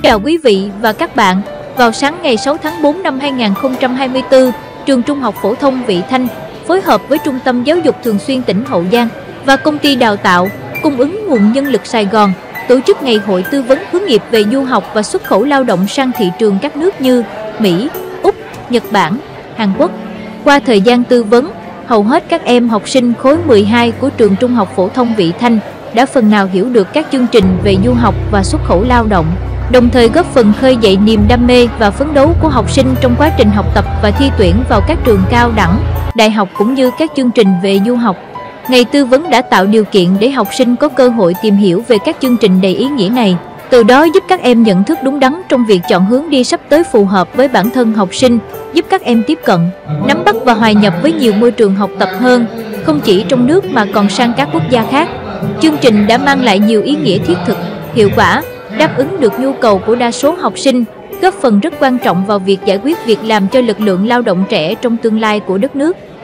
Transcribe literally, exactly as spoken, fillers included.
chào quý vị và các bạn. Vào sáng ngày sáu tháng tư năm hai nghìn không trăm hai mươi tư, Trường Trung học Phổ thông Vị Thanh phối hợp với Trung tâm Giáo dục Thường xuyên tỉnh Hậu Giang và Công ty Đào tạo Cung ứng Nguồn Nhân lực Sài Gòn tổ chức Ngày hội tư vấn hướng nghiệp về du học và xuất khẩu lao động sang thị trường các nước như Mỹ, Úc, Nhật Bản, Hàn Quốc. Qua thời gian tư vấn, hầu hết các em học sinh khối mười hai của Trường Trung học Phổ thông Vị Thanh đã phần nào hiểu được các chương trình về du học và xuất khẩu lao động, đồng thời góp phần khơi dậy niềm đam mê và phấn đấu của học sinh trong quá trình học tập và thi tuyển vào các trường cao đẳng, đại học cũng như các chương trình về du học. Ngày tư vấn đã tạo điều kiện để học sinh có cơ hội tìm hiểu về các chương trình đầy ý nghĩa này, từ đó giúp các em nhận thức đúng đắn trong việc chọn hướng đi sắp tới phù hợp với bản thân học sinh, giúp các em tiếp cận, nắm bắt và hòa nhập với nhiều môi trường học tập hơn, không chỉ trong nước mà còn sang các quốc gia khác. Chương trình đã mang lại nhiều ý nghĩa thiết thực, hiệu quả, đáp ứng được nhu cầu của đa số học sinh, góp phần rất quan trọng vào việc giải quyết việc làm cho lực lượng lao động trẻ trong tương lai của đất nước.